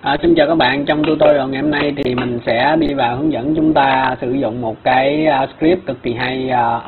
Xin chào các bạn, trong tutorial ngày hôm nay thì mình sẽ đi vào hướng dẫn chúng ta sử dụng một cái script cực kỳ hay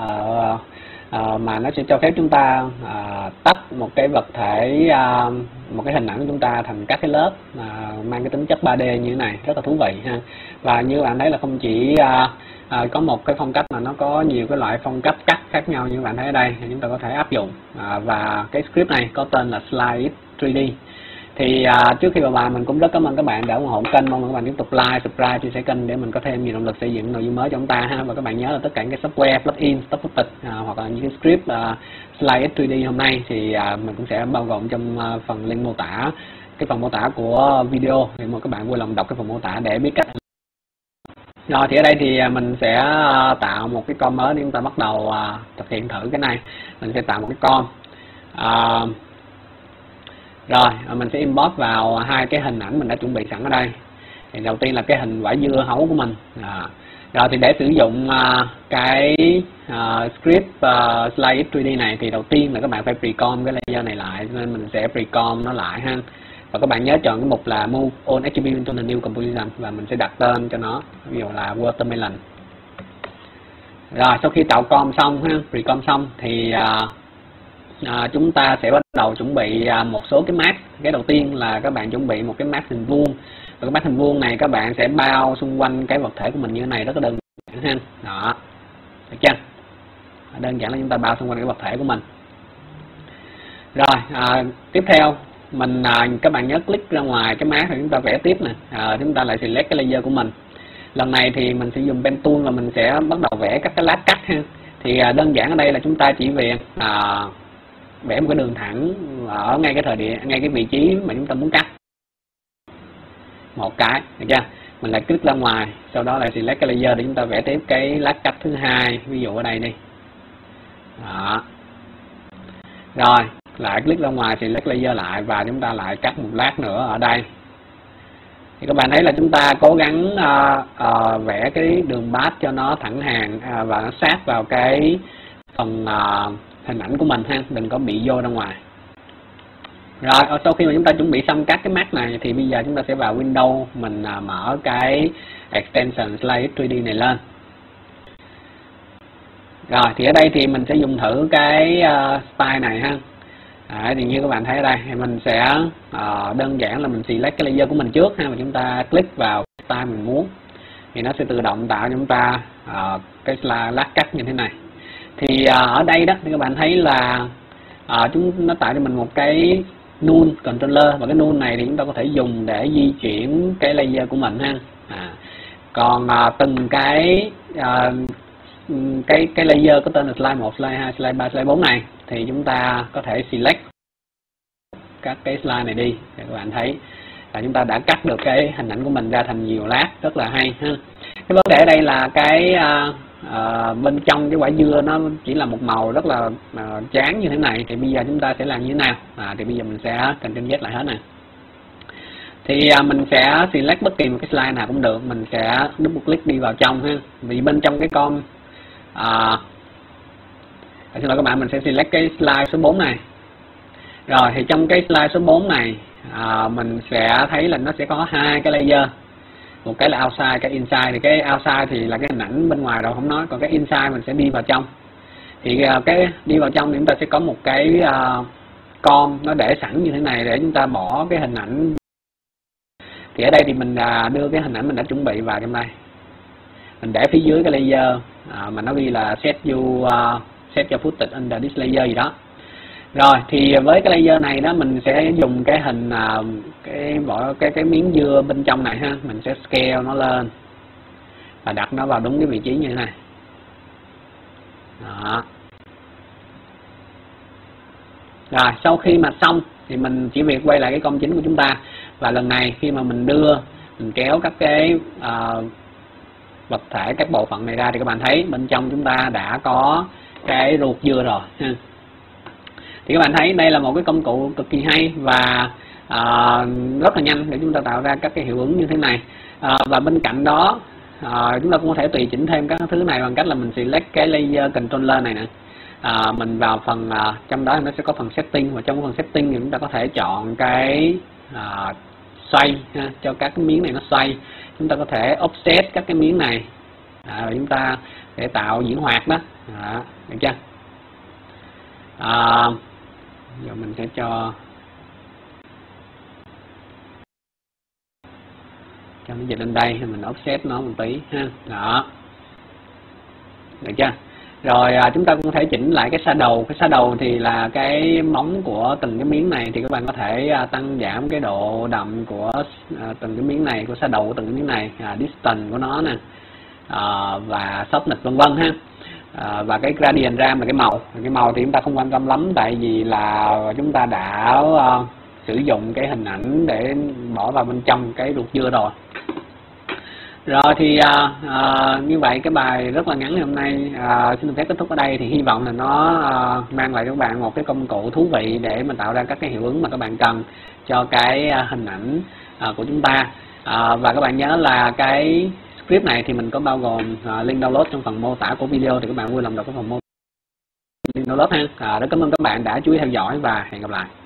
mà nó sẽ cho phép chúng ta tách một cái vật thể, một cái hình ảnh của chúng ta thành các cái lớp mang cái tính chất 3D như thế này, rất là thú vị ha. Và như bạn thấy là không chỉ có một cái phong cách mà nó có nhiều cái loại phong cách cắt khác nhau như bạn thấy ở đây thì chúng ta có thể áp dụng, và cái script này có tên là Slide 3D. Thì trước khi vào bài mình cũng rất cảm ơn các bạn đã ủng hộ kênh, mong các bạn tiếp tục like, subscribe, chia sẻ kênh để mình có thêm nhiều động lực xây dựng nội dung mới cho chúng ta ha. Và các bạn nhớ là tất cả những cái software, plugin, stock footage hoặc là những cái script Slide 3D hôm nay thì mình cũng sẽ bao gồm trong phần link mô tả, cái phần mô tả của video, thì mời các bạn vui lòng đọc cái phần mô tả để biết cách. Rồi thì ở đây thì mình sẽ tạo một cái com mới để chúng ta bắt đầu thực hiện thử cái này. Mình sẽ tạo một cái com. Rồi mình sẽ import vào hai cái hình ảnh mình đã chuẩn bị sẵn ở đây. Thì đầu tiên là cái hình quả dưa hấu của mình. Rồi thì để sử dụng cái script Slide 3D này thì đầu tiên là các bạn phải precom cái layer này lại, nên mình sẽ precom nó lại ha. Và các bạn nhớ chọn cái mục là Move All Attribute into the New Composition và mình sẽ đặt tên cho nó, ví dụ là Watermelon. Rồi sau khi tạo com xong ha, precom xong thì chúng ta sẽ bắt đầu chuẩn bị một số cái mask. Cái đầu tiên là các bạn chuẩn bị một cái mask hình vuông. Và cái mask hình vuông này các bạn sẽ bao xung quanh cái vật thể của mình như thế này, rất là đơn giản ha. Đó, được chưa? Đơn giản là chúng ta bao xung quanh cái vật thể của mình. Rồi tiếp theo mình các bạn nhớ click ra ngoài cái mask thì chúng ta vẽ tiếp nè. Chúng ta lại select cái layer của mình. Lần này thì mình sẽ dùng pen tool và mình sẽ bắt đầu vẽ các cái lát cắt ha. Thì đơn giản ở đây là chúng ta chỉ việc vẽ một cái đường thẳng ở ngay cái vị trí mà chúng ta muốn cắt một cái, được chưa? Mình lại click ra ngoài, sau đó lại select cái layer để chúng ta vẽ tiếp cái lát cắt thứ hai, ví dụ ở đây đi. Đó. Rồi lại click ra ngoài, select layer lại và chúng ta lại cắt một lát nữa ở đây. Thì các bạn thấy là chúng ta cố gắng vẽ cái đường path cho nó thẳng hàng và nó sát vào cái phần hình ảnh của mình ha, đừng có bị vô ra ngoài. Rồi sau khi mà chúng ta chuẩn bị xong các cái mask này thì bây giờ chúng ta sẽ vào Windows, mình mở cái extension Slide 3D này lên. Rồi thì ở đây thì mình sẽ dùng thử cái style này ha. Thì như các bạn thấy ở đây thì mình sẽ đơn giản là mình select cái layer của mình trước ha, và chúng ta click vào style mình muốn thì nó sẽ tự động tạo cho chúng ta cái lát cắt như thế này. Thì ở đây đó thì các bạn thấy là nó tạo cho mình một cái null controller, và cái null này thì chúng ta có thể dùng để di chuyển cái layer của mình ha. Còn từng cái layer có tên là slide 1, slide 2, slide 3, slide 4 này thì chúng ta có thể select các cái slide này đi để các bạn thấy là chúng ta đã cắt được cái hình ảnh của mình ra thành nhiều lát, rất là hay ha. Cái vấn đề ở đây là cái bên trong cái quả dưa nó chỉ là một màu rất là chán như thế này, thì bây giờ chúng ta sẽ làm như thế nào? Thì bây giờ mình sẽ Ctrl Z lại hết nè. Thì mình sẽ select bất kỳ một cái slide nào cũng được, mình sẽ double click đi vào trong ha. Vì bên trong cái com xin lỗi các bạn, mình sẽ select cái slide số 4 này. Rồi thì trong cái slide số 4 này mình sẽ thấy là nó sẽ có hai cái layer, một cái là outside, cái inside. Thì cái outside thì là cái hình ảnh bên ngoài rồi không nói, còn cái inside mình sẽ đi vào trong. Thì cái đi vào trong thì chúng ta sẽ có một cái com nó để sẵn như thế này để chúng ta bỏ cái hình ảnh. Thì ở đây thì mình đưa cái hình ảnh mình đã chuẩn bị vào trong đây, mình để phía dưới cái layer mà nó ghi là set your footage under this layer gì đó. Rồi thì với cái layer này đó mình sẽ dùng cái hình cái miếng dưa bên trong này ha, mình sẽ scale nó lên và đặt nó vào đúng cái vị trí như thế này. Đó. Rồi sau khi mà xong thì mình chỉ việc quay lại cái com chính của chúng ta, và lần này khi mà mình kéo các cái vật thể, các bộ phận này ra thì các bạn thấy bên trong chúng ta đã có cái ruột dưa rồi ha. Thì các bạn thấy đây là một cái công cụ cực kỳ hay và rất là nhanh để chúng ta tạo ra các cái hiệu ứng như thế này. Và bên cạnh đó chúng ta cũng có thể tùy chỉnh thêm các thứ này bằng cách là mình select cái layer controller này nè. Mình vào phần trong đó nó sẽ có phần setting, và trong phần setting thì chúng ta có thể chọn cái xoay ha, cho các cái miếng này nó xoay. Chúng ta có thể offset các cái miếng này rồi chúng ta để tạo diễn hoạt đó, được chưa? Giờ mình sẽ cho nó dịch lên đây, mình offset nó một tí ha, đó, được chưa? Rồi chúng ta cũng có thể chỉnh lại cái shadow. Cái shadow thì là cái móng của từng cái miếng này, thì các bạn có thể tăng giảm cái độ đậm của từng cái miếng này, của shadow của từng cái miếng này, distance của nó nè, và softness vân vân ha. Và cái gradient RAM là cái màu thì chúng ta không quan tâm lắm, tại vì là chúng ta đã sử dụng cái hình ảnh để bỏ vào bên trong cái ruột dưa rồi. Rồi thì như vậy cái bài rất là ngắn ngày hôm nay xin được phép kết thúc ở đây. Thì hy vọng là nó mang lại cho các bạn một cái công cụ thú vị để mà tạo ra các cái hiệu ứng mà các bạn cần cho cái hình ảnh của chúng ta. Và các bạn nhớ là cái script này thì mình có bao gồm link download trong phần mô tả của video, thì các bạn vui lòng đọc cái phần mô tả link download ha. Rất cảm ơn các bạn đã chú ý theo dõi và hẹn gặp lại.